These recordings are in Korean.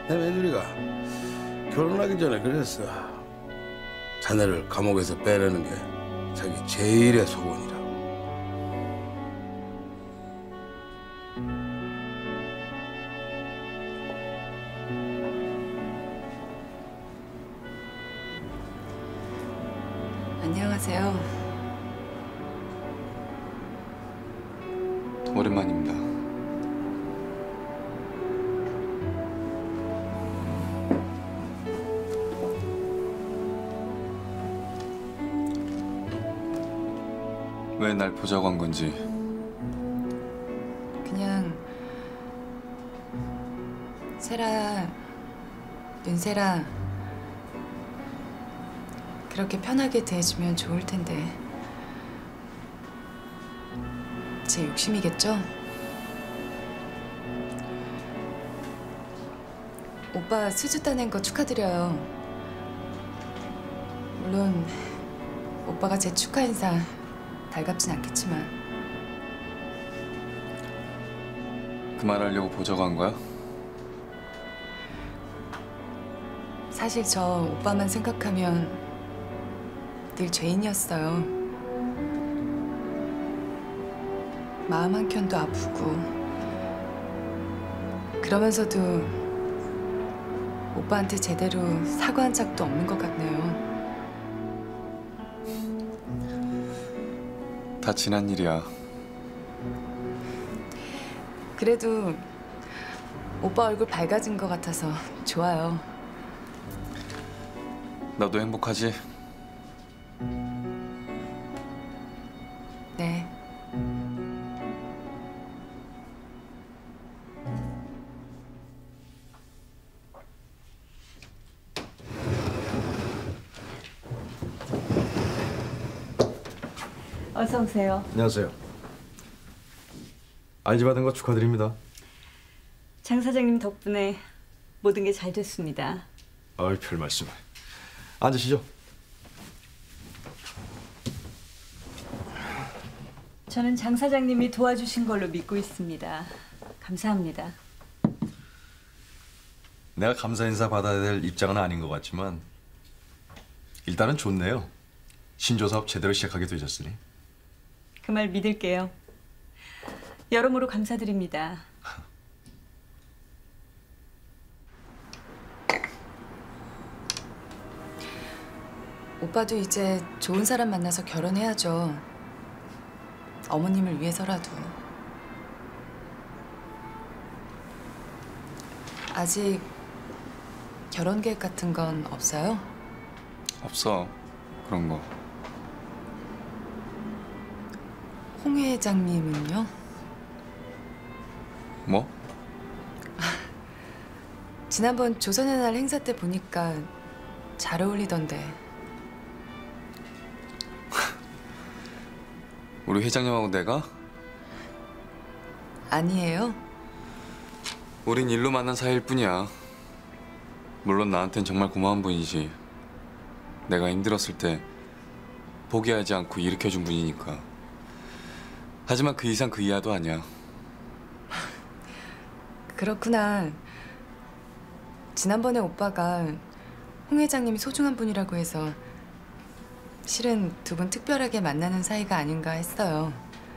내 며느리가 결혼하기 전에 그랬어. 자네를 감옥에서 빼내는 게 자기 제일의 소원이라고. 안녕하세요. 오랜만입니다. 왜 날 보자고 한 건지. 그냥 세라야, 윤세라 그렇게 편하게 대해주면 좋을 텐데. 제 욕심이겠죠? 오빠 수주 따낸 거 축하드려요. 물론 오빠가 제 축하 인사 달갑진 않겠지만. 그 말 하려고 보자고 한 거야? 사실 저 오빠만 생각하면 늘 죄인이었어요. 마음 한켠도 아프고 그러면서도 오빠한테 제대로 사과한 적도 없는 것 같네요. 다 지난 일이야. 그래도 오빠 얼굴 밝아진 것 같아서 좋아요. 나도 행복하지? 네. 어서 오세요. 안녕하세요. 안지 받은 거 축하드립니다. 장 사장님 덕분에 모든 게 잘 됐습니다. 아이, 별 말씀을. 앉으시죠. 저는 장 사장님이 도와주신 걸로 믿고 있습니다. 감사합니다. 내가 감사 인사 받아야 될 입장은 아닌 것 같지만 일단은 좋네요. 신조 사업 제대로 시작하게 되셨으니. 그 말 믿을게요. 여러모로 감사드립니다. 오빠도 이제 좋은 사람 만나서 결혼해야죠. 어머님을 위해서라도. 아직 결혼 계획 같은 건 없어요? 없어. 그런 거. 홍 회장님은요? 뭐? 지난번 조선의 날 행사 때 보니까 잘 어울리던데. 우리 회장님하고 내가? 아니에요? 우린 일로 만난 사이일 뿐이야. 물론 나한텐 정말 고마운 분이지. 내가 힘들었을 때 포기하지 않고 일으켜준 분이니까. 하지만 그 이상 그 이하도 아니야. 그렇구나. 지난번에 오빠가 홍 회장님이 소중한 분이라고 해서 실은 두 분 특별하게 만나는 사이가 아닌가 했어요.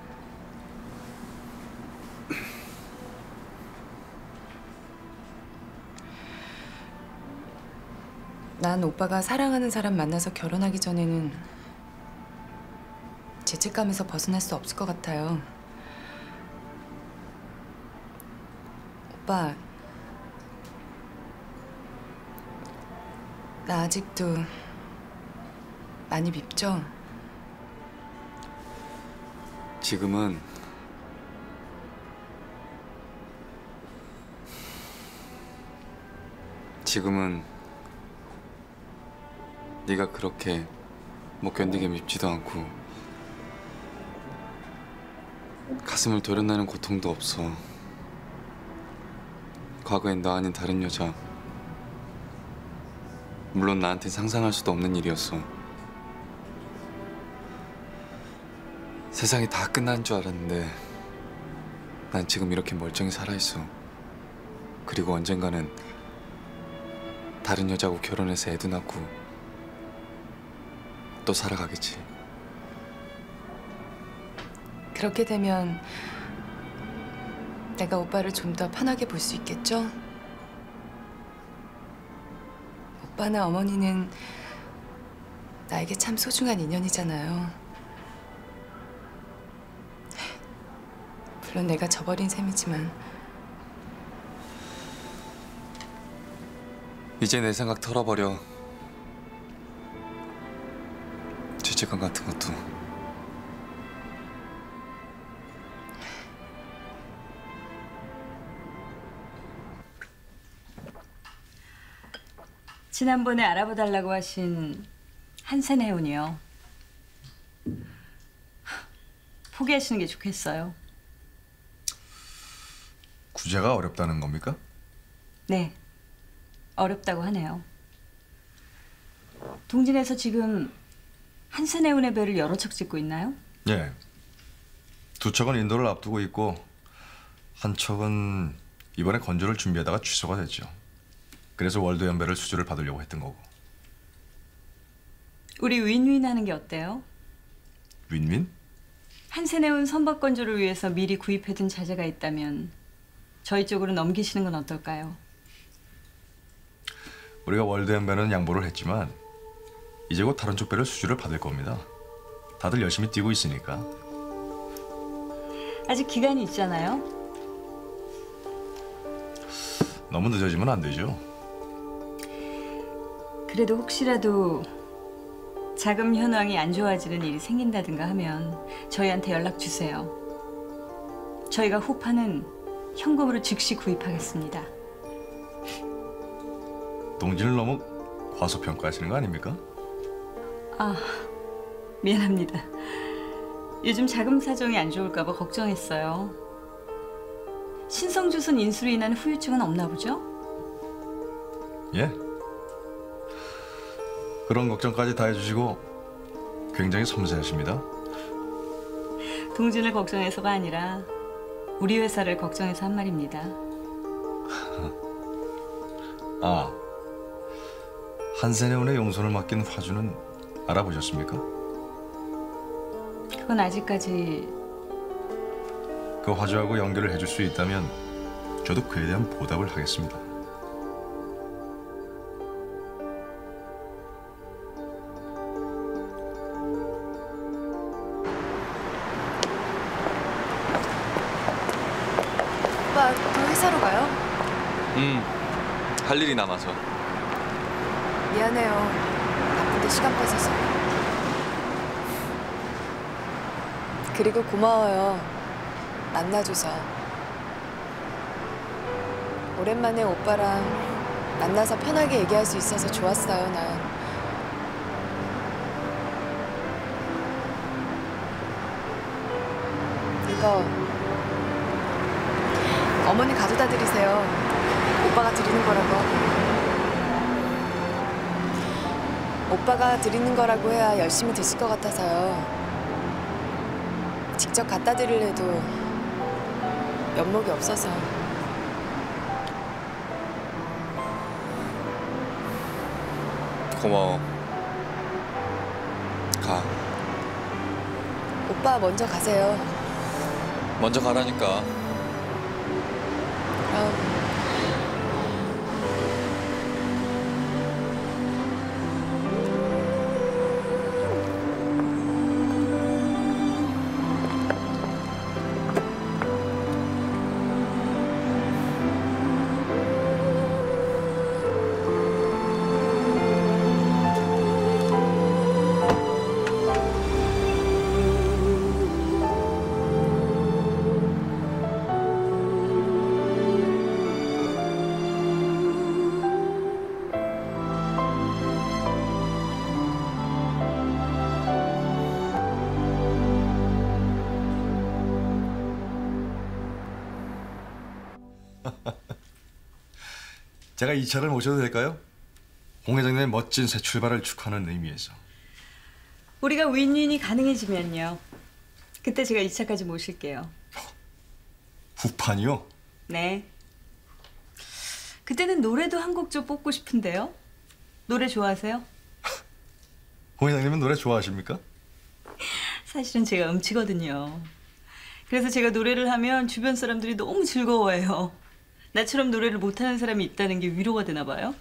난 오빠가 사랑하는 사람 만나서 결혼하기 전에는 죄책감에서 벗어날 수 없을 것 같아요. 오빠, 나 아직도 많이 밉죠? 지금은 네가 그렇게 못 견디게 밉지도 않고 가슴을 도려내는 고통도 없어. 과거엔 나 아닌 다른 여자, 물론 나한텐 상상할 수도 없는 일이었어. 세상이 다 끝난 줄 알았는데 난 지금 이렇게 멀쩡히 살아있어. 그리고 언젠가는 다른 여자하고 결혼해서 애도 낳고 또 살아가겠지. 그렇게 되면 내가 오빠를 좀 더 편하게 볼 수 있겠죠? 오빠나 어머니는 나에게 참 소중한 인연이잖아요. 물론 내가 저버린 셈이지만 이제 내 생각 털어버려. 죄책감 같은 것도. 지난번에 알아봐달라고 하신 한센해운이요. 포기하시는 게 좋겠어요. 구제가 어렵다는 겁니까? 네, 어렵다고 하네요. 동진에서 지금 한센해운의 배를 여러 척 짓고 있나요? 예. 두 척은 인도를 앞두고 있고 한 척은 이번에 건조를 준비하다가 취소가 됐죠. 그래서 월드연배를 수주를 받으려고 했던 거고. 우리 윈윈 하는 게 어때요? 윈윈? 한센해운 선박 건조를 위해서 미리 구입해둔 자재가 있다면 저희 쪽으로 넘기시는 건 어떨까요? 우리가 월드연배는 양보를 했지만 이제 곧 다른 쪽 배를 수주를 받을 겁니다. 다들 열심히 뛰고 있으니까. 아직 기간이 있잖아요. 너무 늦어지면 안 되죠. 그래도 혹시라도 자금 현황이 안 좋아지는 일이 생긴다든가 하면 저희한테 연락 주세요. 저희가 호파는 현금으로 즉시 구입하겠습니다. 동진을 너무 과소평가하시는 거 아닙니까? 아, 미안합니다. 요즘 자금 사정이 안 좋을까 봐 걱정했어요. 신성주선 인수로 인한 후유증은 없나 보죠? 예. 그런 걱정까지 다 해주시고 굉장히 섬세하십니다. 동진을 걱정해서가 아니라 우리 회사를 걱정해서 한 말입니다. 아, 한센해운의 용선을 맡긴 화주는 알아보셨습니까? 그건 아직까지. 그 화주하고 연결을 해줄 수 있다면 저도 그에 대한 보답을 하겠습니다. 오빠 또 회사로 가요? 할 일이 남아서. 미안해요. 바쁜데 시간 뺏어서. 그리고 고마워요. 만나줘서. 오랜만에 오빠랑 만나서 편하게 얘기할 수 있어서 좋았어요, 난. 이거 어머니 가져다 드리세요. 오빠가 드리는 거라고. 오빠가 드리는 거라고 해야 열심히 드실 것 같아서요. 직접 갖다 드리려도 면목이 없어서. 고마워. 가. 오빠 먼저 가세요. 먼저 가라니까. 그럼. 제가 이 차를 모셔도 될까요? 홍 회장님의 멋진 새 출발을 축하하는 의미에서. 우리가 윈윈이 가능해지면요. 그때 제가 이 차까지 모실게요. 후판이요? 네. 그때는 노래도 한 곡 좀 뽑고 싶은데요. 노래 좋아하세요? 홍 회장님은 노래 좋아하십니까? 사실은 제가 음치거든요. 그래서 제가 노래를 하면 주변 사람들이 너무 즐거워해요. 나처럼 노래를 못하는 사람이 있다는 게 위로가 되나 봐요.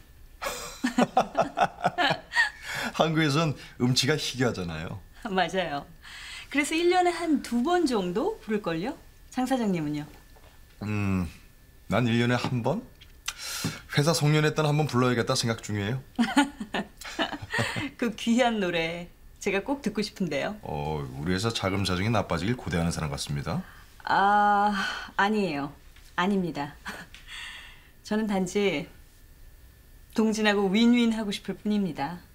한국에선 음치가 희귀하잖아요. 맞아요. 그래서 1년에 한 2번 정도 부를걸요? 장 사장님은요? 난 1년에 한 번? 회사 송년회 때는 한번 불러야겠다 생각 중이에요. 그 귀한 노래 제가 꼭 듣고 싶은데요. 우리 회사 자금 사정이 나빠지길 고대하는 사람 같습니다. 아니에요. 아닙니다. 저는 단지 동진하고 윈윈 하고 싶을 뿐입니다.